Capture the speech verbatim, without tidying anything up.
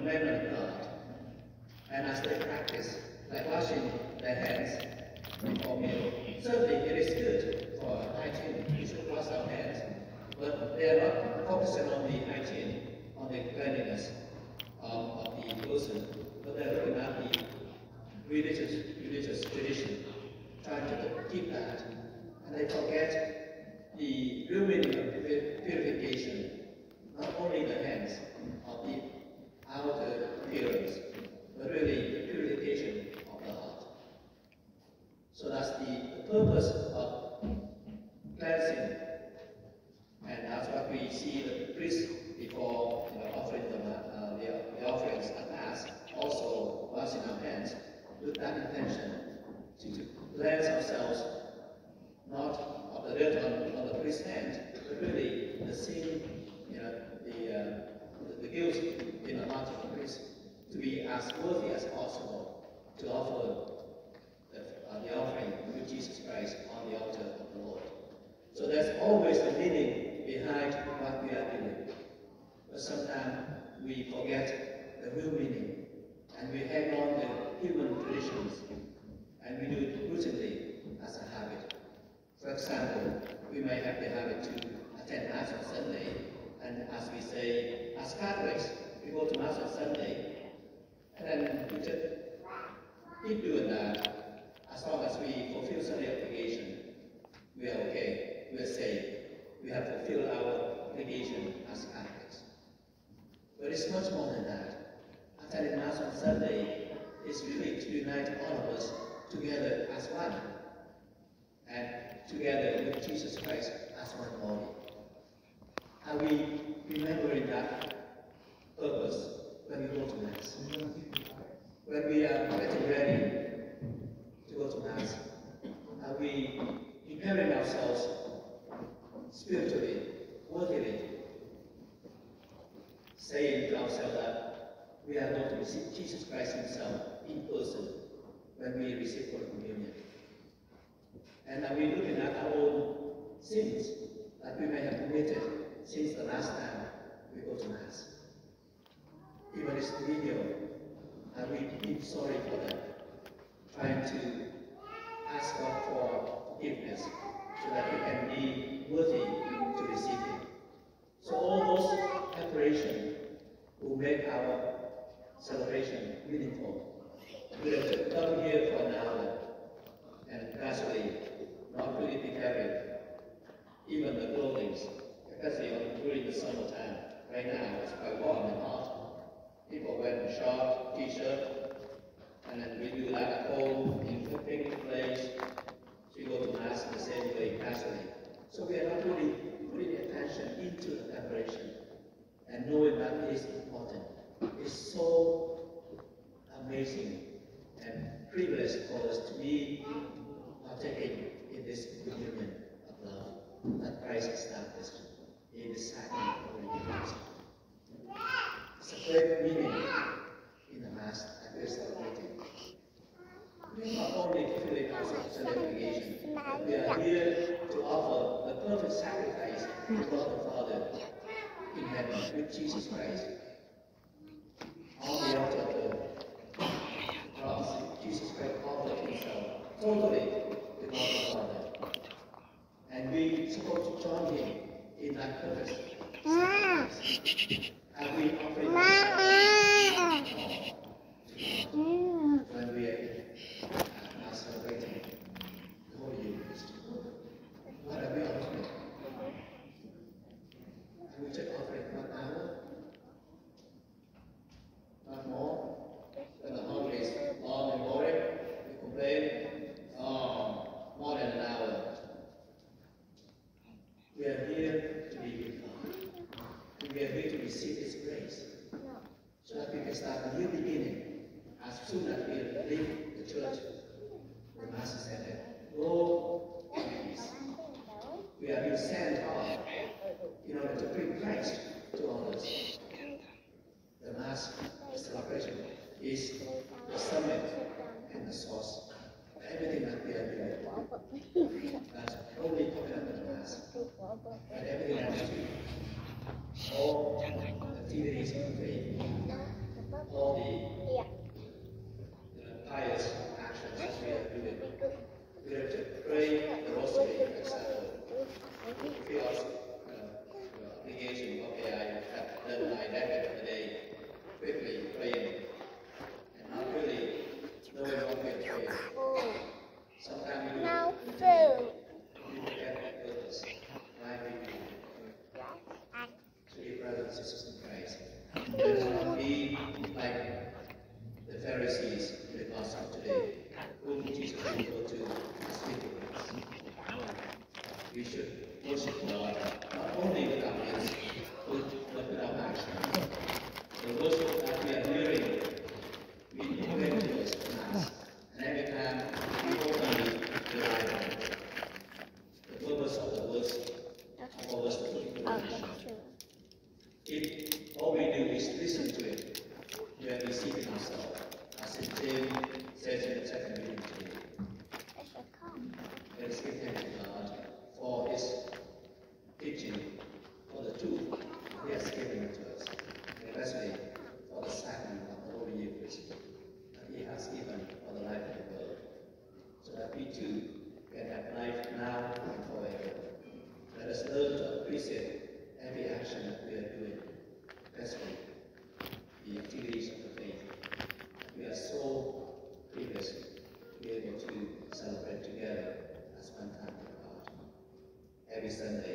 commandment of God. And as they practice, like washing their hands before meal, certainly it is good for hygiene. We should wash our hands, but they are not focusing on the hygiene, on the cleanliness um, of the person, but they're looking at the religious, religious tradition, trying to keep that, and they forget the real meaning of purification, not only the hands of the outer appearance, but really the purification of the heart. So that's the purpose of cleansing, and that's what we see the priest before you know, offering the, uh, the, the offerings at Mass, also washing our hands with that intention to, to cleanse ourselves, not of the dirt on, on the priest's hand, but really the sin, you know, the, uh, the, the guilt in the heart of the priest, to be as worthy as possible to offer the, uh, the offering with Jesus Christ on the altar of the Lord. So there's always a meaning behind what we are doing. But sometimes we forget the real meaning, and we hang on to human traditions, and we do it routinely as a habit. For example, we may have the habit to attend Mass on Sunday, and as we say, as Catholics, we go to Mass on Sunday, and then we just keep doing that. As long as we fulfill Sunday obligation, we are okay, we are safe. We have fulfilled our obligation as Catholics. But it's much more than that. Attending Mass on Sunday is really to unite all of us together as one, and together with Jesus Christ as one body. Are we remembering that purpose when we go to Mass? When we are getting ready to go to Mass, are we preparing ourselves spiritually, worthily, saying to ourselves that we are going to receive Jesus Christ himself in person when we receive Holy Communion? And are we looking at our own sins that we may have committed since the last time we go to Mass? Even this video, are we being sorry for them? Trying to ask God for forgiveness so that we can be worthy to receive Him. So all those preparations will make our celebration meaningful. We have to come here for an hour and gradually not really preparing even the clothing, especially during the summertime. Right now it's quite warm and hot. People wear a short t-shirt, and then we do that at home in the picnic place. So you go to Mass in the same way casually. So we are not really putting attention into the preparation and knowing that it is important. It's so amazing and privileged for us to be partaking in this communion of love that Christ established in the sacrament of the Eucharist. It's a great meaning in the Mass that we're celebrating. We are not only fulfilling our social obligation, but we are here to offer the perfect sacrifice to God the Father in heaven with Jesus Christ. On the altar of the cross, Jesus Christ offered himself totally to God the Father. And we are supposed to join him in that perfect sacrifice. And we offering ourselves when we are now celebrating the Holy Eucharist. What are we offering? And we just offering one hour, not more. When the holidays long and boring, we complain, oh, more than an hour. We are here to be with God. We are here to receive His grace, so that we can start a new beginning. As soon as we leave the church, the Master said, go in peace. We are being sent off in order to bring Christ to others. The Mass, the celebration, is the summit and the source of everything that we are doing. That's only talking about the Mass, and everything else too. All activities of faith all the you know, pious actions that we are doing. We have to pray the rosary, for example. If we also you know, obligation, okay, I have done my habit of the day, quickly praying, and not really knowing what we are praying. Sometimes we Now do food. we forget the purpose. Why we do it. So, dear brothers and sisters in Christ, let us not be like the Pharisees in the gospel today, whom Jesus referred to as hypocrites. We should worship God not only with our lips, but with our actions. The worship that we are hearing, we proclaim to us Mass, and every time we openly derive it. The purpose of the worship of us to put into action. If all we do is listen to it, we are deceiving ourselves, as Saint James says in the second reading today. Let us give thanks to God for His teaching, for the truth He has given to us, and especially for the sacrament of the Holy Eucharist that He has given for the life of the world, so that we too can have life now and forever. Let us learn to appreciate every action that we are doing, especially the activities of the faith. We are so privileged to be able to celebrate together as one family of God every Sunday.